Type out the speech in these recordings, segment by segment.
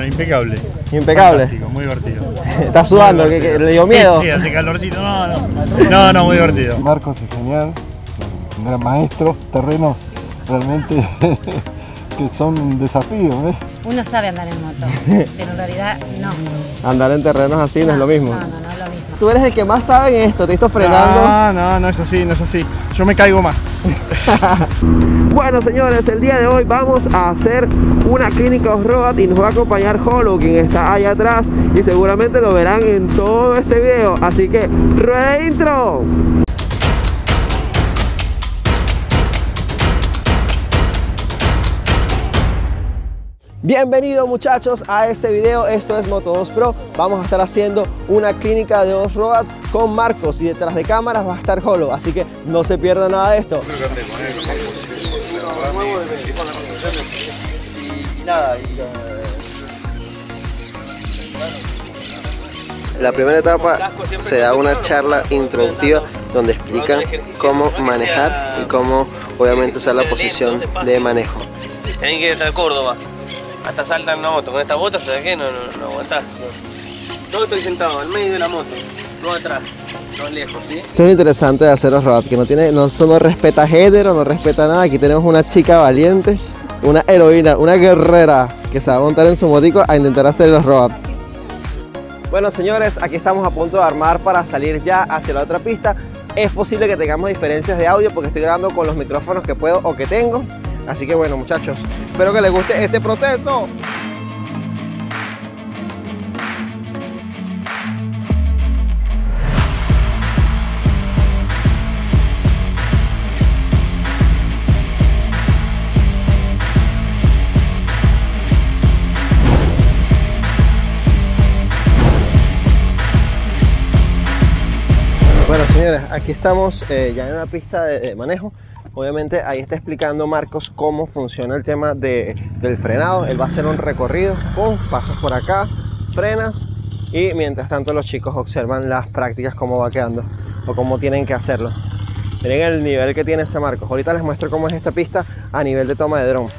impecable. Impecable. Fantástico, muy divertido. ¿Está sudando? Muy ¿Que divertido. le dio miedo? Sí, hace calorcito. No, muy divertido. Marcos es genial, es un gran maestro, terrenos realmente que son un desafío, ¿ves? Uno sabe andar en moto, pero en realidad no. Andar en terrenos así no es lo mismo. No es lo mismo. Tú eres el que más sabe en esto, te he visto frenando. No es así, no es así. Yo me caigo más. Bueno, señores, el día de hoy vamos a hacer una clínica off-road y nos va a acompañar Holo, quien está allá atrás, y seguramente lo verán en todo este video. Así que, rueda intro. Bienvenidos muchachos a este video, esto es Moto2 Pro. Vamos a estar haciendo una clínica de off-road con Marcos y detrás de cámaras va a estar Holo, así que no se pierda nada de esto. La primera etapa se da una charla introductiva donde explican cómo manejar y cómo obviamente usar la posición de manejo. Tienen que ir hasta Córdoba. Hasta saltan una moto. Con estas botas, ¿sabes qué? No aguantás. Yo estoy sentado al medio de la moto, no atrás, no lejos, ¿sí? Esto es lo interesante de hacer off-road, que no solo respeta género, no respeta nada. Aquí tenemos una chica valiente, una heroína, una guerrera que se va a montar en su motico a intentar hacer el off-road. Bueno señores, aquí estamos a punto de armar para salir ya hacia la otra pista. Es posible que tengamos diferencias de audio porque estoy grabando con los micrófonos que puedo o que tengo. Así que bueno muchachos, espero que les guste este proceso. Bueno señores, aquí estamos ya en una pista de manejo. Obviamente ahí está explicando Marcos cómo funciona el tema del frenado. Él va a hacer un recorrido, ¡pum!, pasas por acá, frenas y mientras tanto los chicos observan las prácticas, cómo va quedando o cómo tienen que hacerlo. Miren el nivel que tiene ese Marcos. Ahorita les muestro cómo es esta pista a nivel de toma de dron.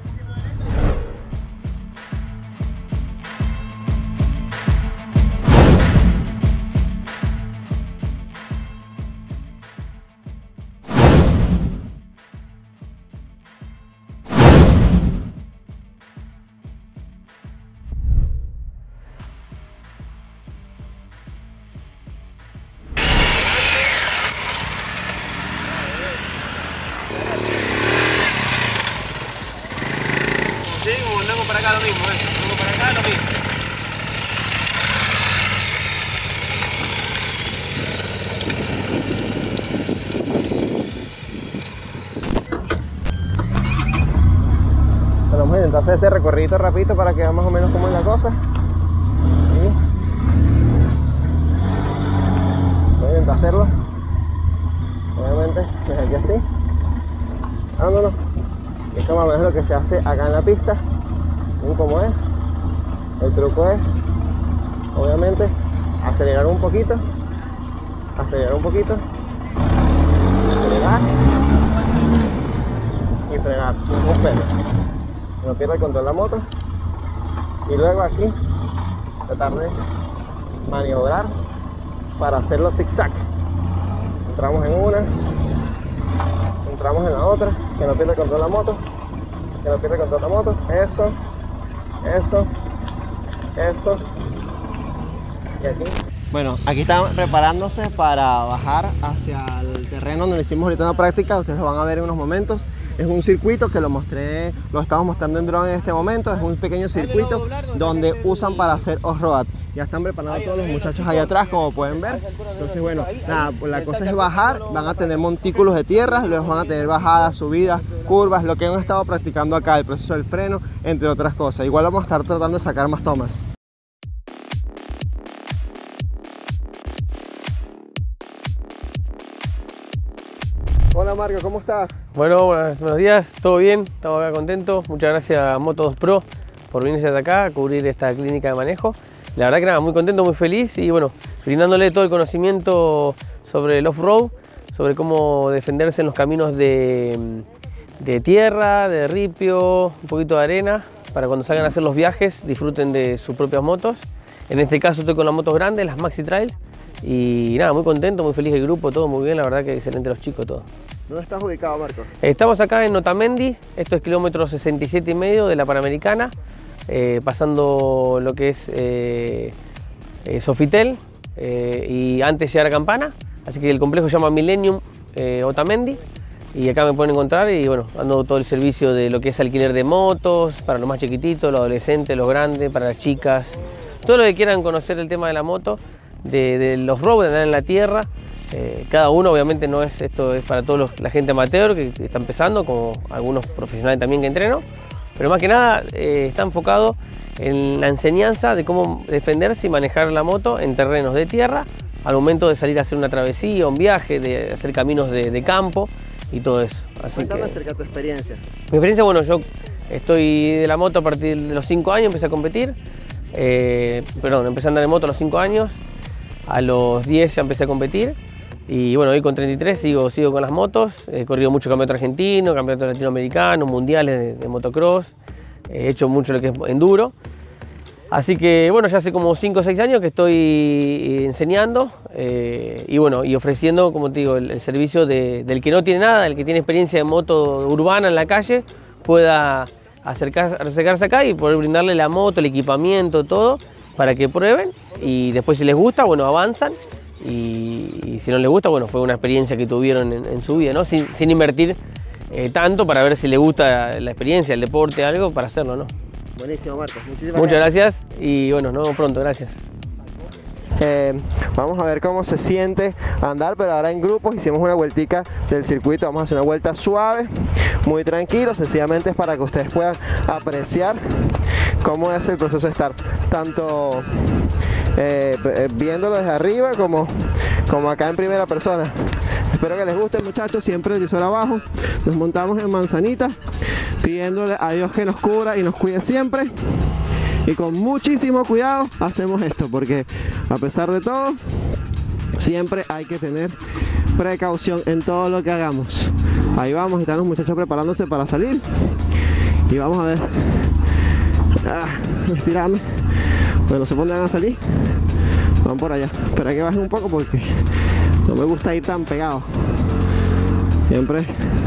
Sí, volvemos para acá lo mismo, volvemos para acá lo mismo. Bueno, vamos a intentar hacer este recorrido rapidito para que vean más o menos cómo es la cosa. Voy a intentar hacerlo. Obviamente, desde aquí así. Vámonos. Esto más o menos es lo que se hace acá en la pista. ¿Ven cómo es? El truco es, obviamente, acelerar un poquito, acelerar, y frenar un pelo. No pierda el control de la moto. Y luego aquí, tratar de maniobrar para hacerlo zigzag. Entramos en una, entramos en la otra, que no pierda el control de la moto, eso, y aquí. Bueno, aquí están preparándose para bajar hacia el terreno donde hicimos ahorita una práctica, ustedes lo van a ver en unos momentos. Es un circuito que lo estamos mostrando en dron en este momento, es un pequeño circuito donde usan para hacer off-road. Ya están preparando a todos los muchachos ahí atrás, como pueden ver. Entonces bueno, nada, la cosa es bajar, van a tener montículos de tierra, luego van a tener bajadas, subidas, curvas, lo que hemos estado practicando acá, el proceso del freno, entre otras cosas. Igual vamos a estar tratando de sacar más tomas. Hola Marco, ¿cómo estás? Bueno, buenos días, todo bien, estamos acá contentos. Muchas gracias a Moto2 Pro por venirse hasta acá a cubrir esta clínica de manejo. La verdad que nada, muy contento, muy feliz y bueno, brindándole todo el conocimiento sobre el off-road, sobre cómo defenderse en los caminos de tierra, de ripio, un poquito de arena para cuando salgan a hacer los viajes disfruten de sus propias motos. En este caso estoy con las motos grandes, las Maxi Trail. Y nada, muy contento, muy feliz del grupo, todo muy bien, la verdad que excelente los chicos, todo. ¿Dónde estás ubicado, Marcos? Estamos acá en Otamendi, esto es kilómetro 67,5 de la Panamericana, pasando lo que es Sofitel y antes llegar a Campana, así que el complejo se llama Millennium Otamendi y acá me pueden encontrar y bueno, dando todo el servicio de lo que es alquiler de motos, para los más chiquititos, los adolescentes, los grandes, para las chicas, todo lo que quieran conocer el tema de la moto, de los road, de andar en la tierra. Cada uno obviamente no es, esto es para toda la gente amateur que está empezando, como algunos profesionales también que entreno, pero más que nada está enfocado en la enseñanza de cómo defenderse y manejar la moto en terrenos de tierra al momento de salir a hacer una travesía, un viaje, de hacer caminos de campo y todo eso. Así Cuéntame que, acerca de tu experiencia. mi experiencia, bueno, yo estoy de la moto a partir de los 5 años, empecé a competir, empecé a andar en moto a los 5 años, a los 10 ya empecé a competir. Y bueno, hoy con 33 sigo con las motos, he corrido mucho campeonato argentino, campeonato latinoamericano, mundiales de motocross, he hecho mucho lo que es enduro. Así que bueno, ya hace como 5 o 6 años que estoy enseñando y bueno, y ofreciendo, como te digo, el servicio del que no tiene nada, el que tiene experiencia de moto urbana en la calle, pueda acercarse acá y poder brindarle la moto, el equipamiento, todo, para que prueben y después si les gusta, bueno, avanzan. Y si no les gusta, bueno, fue una experiencia que tuvieron en su vida, ¿no? Sin invertir tanto para ver si les gusta la experiencia, el deporte, algo, para hacerlo, ¿no? Buenísimo, Marcos. Muchísimas Muchas gracias y bueno, nos vemos pronto, gracias. Vamos a ver cómo se siente andar, pero ahora en grupos. Hicimos una vueltica del circuito, vamos a hacer una vuelta suave, muy tranquilo, sencillamente es para que ustedes puedan apreciar cómo es el proceso de estar tanto viéndolo desde arriba como acá en primera persona. Espero que les guste, muchachos. Siempre el visor abajo, nos montamos en manzanita pidiéndole a Dios que nos cubra y nos cuide siempre, y con muchísimo cuidado hacemos esto, porque a pesar de todo siempre hay que tener precaución en todo lo que hagamos. Ahí vamos, están los muchachos preparándose para salir y vamos a ver. Estirarme. Bueno, se pondrán a salir, van por allá. Espera que bajen un poco porque no me gusta ir tan pegado. Siempre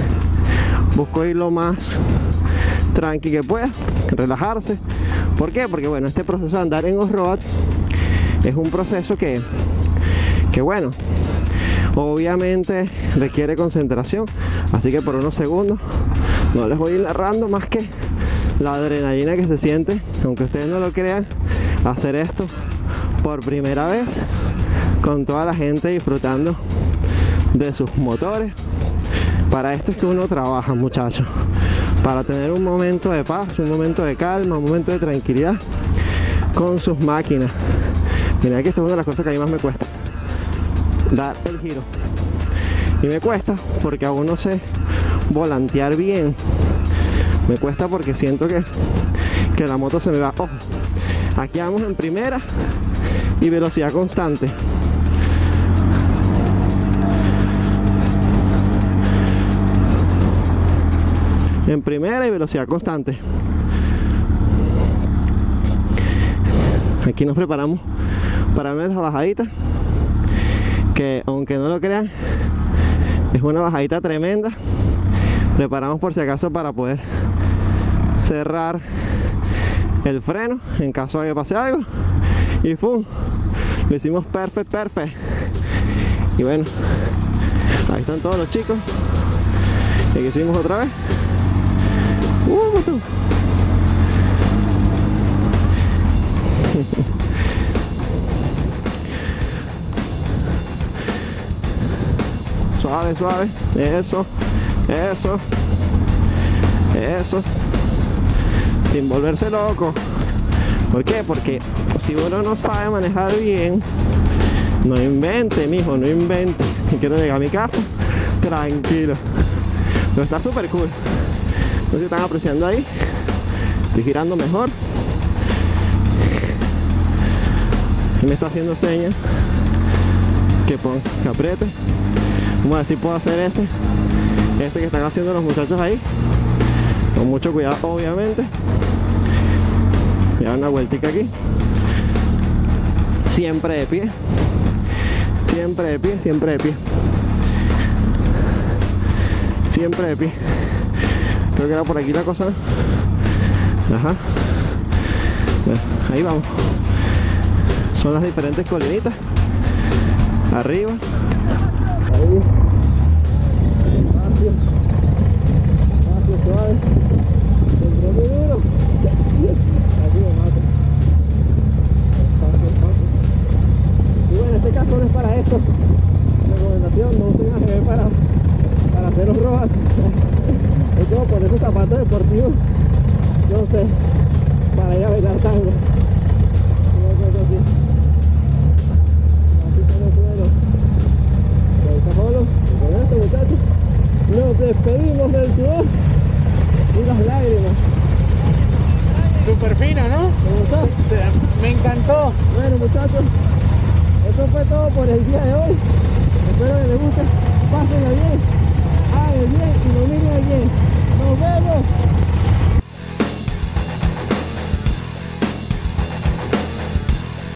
busco ir lo más tranqui que pueda, relajarse. ¿Por qué? Porque bueno, este proceso de andar en off-road es un proceso que bueno, obviamente requiere concentración, así que por unos segundos no les voy a ir narrando más que la adrenalina que se siente, aunque ustedes no lo crean, hacer esto por primera vez con toda la gente disfrutando de sus motores. Para esto es que uno trabaja, muchachos, para tener un momento de paz, un momento de calma, un momento de tranquilidad con sus máquinas. Mira que esto es una de las cosas que a mí más me cuesta, dar el giro, y me cuesta porque aún no sé volantear bien. Me cuesta porque siento que la moto se me va. Ojo, aquí vamos en primera y velocidad constante. En primera y velocidad constante. Aquí nos preparamos para ver la bajadita, que aunque no lo crean es una bajadita tremenda. Preparamos por si acaso para poder cerrar el freno en caso de que pase algo, y ¡pum! Lo hicimos perfecto. Y bueno, ahí están todos los chicos. Y aquí hicimos otra vez. Suave, suave. Eso. Sin volverse loco. ¿Por qué? Porque si uno no sabe manejar bien, no invente, mijo, no invente. Quiero llegar a mi casa tranquilo. Pero está súper cool. No sé si están apreciando ahí. Estoy girando mejor. Y me está haciendo señas que apriete. Vamos a ver si puedo hacer ese que están haciendo los muchachos ahí, con mucho cuidado obviamente. Voy a dar una vueltica aquí. Siempre de pie. Siempre de pie, siempre de pie. Siempre de pie. Creo que era por aquí la cosa. Ajá. Bueno, ahí vamos. Son las diferentes colinitas. Arriba. Ahí. Despacio. Despacio, suave. Dentro muy duro. Aquí me mato. Despacio, despacio. Y bueno, en este caso no es para esto. Recomendación, no usen AGB para hacer los rojas. Es como ponerse zapatos deportivos, no sé, para ir a bailar tango. Una cosa así. Así con el suelo. Y ahí está Jolo. Y con esto, muchachos, nos despedimos del sudor y las lágrimas. Súper fino, ¿no? ¿Te gustó? Me encantó. Bueno, muchachos, eso fue todo por el día de hoy. Espero que les guste. Pásenla bien.